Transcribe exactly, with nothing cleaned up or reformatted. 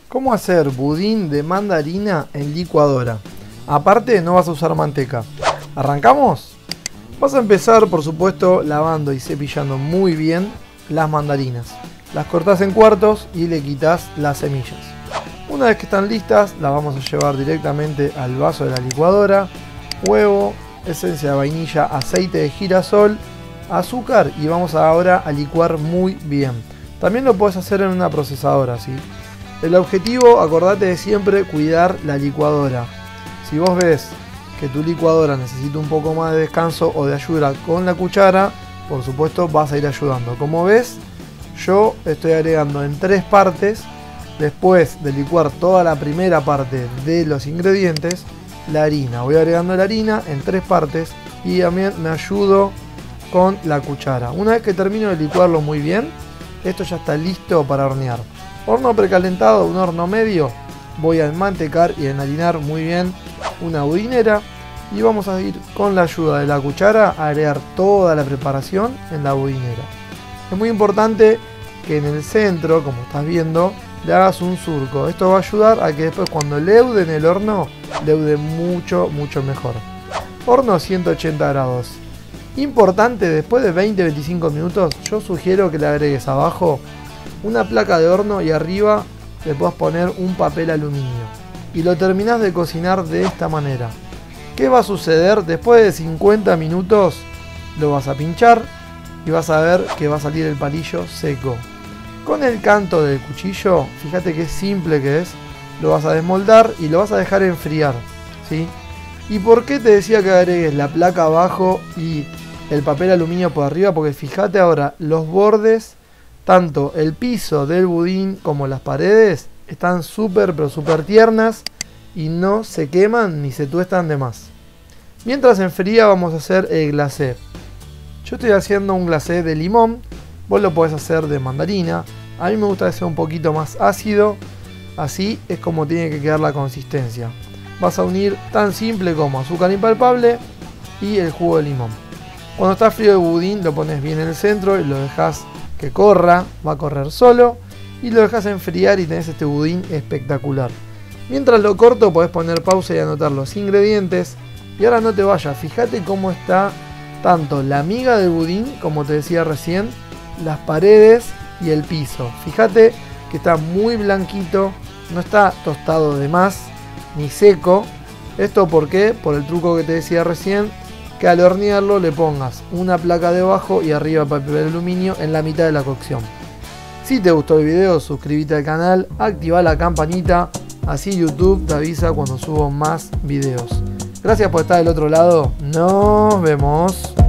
¿Cómo hacer budín de mandarina en licuadora? Aparte, no vas a usar manteca. ¿Arrancamos? Vas a empezar, por supuesto, lavando y cepillando muy bien las mandarinas. Las cortás en cuartos y le quitas las semillas. Una vez que están listas, las vamos a llevar directamente al vaso de la licuadora. Huevo, esencia de vainilla, aceite de girasol, azúcar y vamos ahora a licuar muy bien. También lo puedes hacer en una procesadora, ¿sí? El objetivo, acordate de siempre cuidar la licuadora. Si vos ves que tu licuadora necesita un poco más de descanso o de ayuda con la cuchara, por supuesto vas a ir ayudando. Como ves, yo estoy agregando en tres partes, después de licuar toda la primera parte de los ingredientes, la harina. Voy agregando la harina en tres partes y también me ayudo con la cuchara. Una vez que termino de licuarlo muy bien, esto ya está listo para hornear. Horno precalentado, un horno medio. Voy a enmantecar y enharinar muy bien una budinera y vamos a ir con la ayuda de la cuchara a agregar toda la preparación en la budinera. Es muy importante que en el centro, como estás viendo, le hagas un surco. Esto va a ayudar a que después cuando leude en el horno, leude mucho, mucho mejor. Horno ciento ochenta grados. Importante, después de veinte a veinticinco minutos, yo sugiero que le agregues abajo una placa de horno y arriba le puedas poner un papel aluminio. Y lo terminás de cocinar de esta manera. ¿Qué va a suceder? Después de cincuenta minutos lo vas a pinchar y vas a ver que va a salir el palillo seco. Con el canto del cuchillo, fíjate qué simple que es, lo vas a desmoldar y lo vas a dejar enfriar, ¿sí? ¿Y por qué te decía que agregues la placa abajo y el papel aluminio por arriba? Porque fíjate ahora, los bordes, tanto el piso del budín como las paredes, están súper pero súper tiernas y no se queman ni se tuestan de más. Mientras enfría vamos a hacer el glacé. Yo estoy haciendo un glacé de limón, vos lo podés hacer de mandarina. A mí me gusta que sea un poquito más ácido, así es como tiene que quedar la consistencia. Vas a unir tan simple como azúcar impalpable y el jugo de limón. Cuando está frío el budín lo pones bien en el centro y lo dejas que corra, va a correr solo y lo dejas enfriar y tenés este budín espectacular. Mientras lo corto podés poner pausa y anotar los ingredientes. Y ahora no te vayas, fíjate cómo está tanto la miga del budín, como te decía recién, las paredes y el piso. Fíjate que está muy blanquito, no está tostado de más ni seco. ¿Esto por qué? Por el truco que te decía recién, que al hornearlo le pongas una placa debajo y arriba papel aluminio en la mitad de la cocción. Si te gustó el video, suscríbete al canal, activa la campanita, así YouTube te avisa cuando subo más videos. Gracias por estar del otro lado, nos vemos.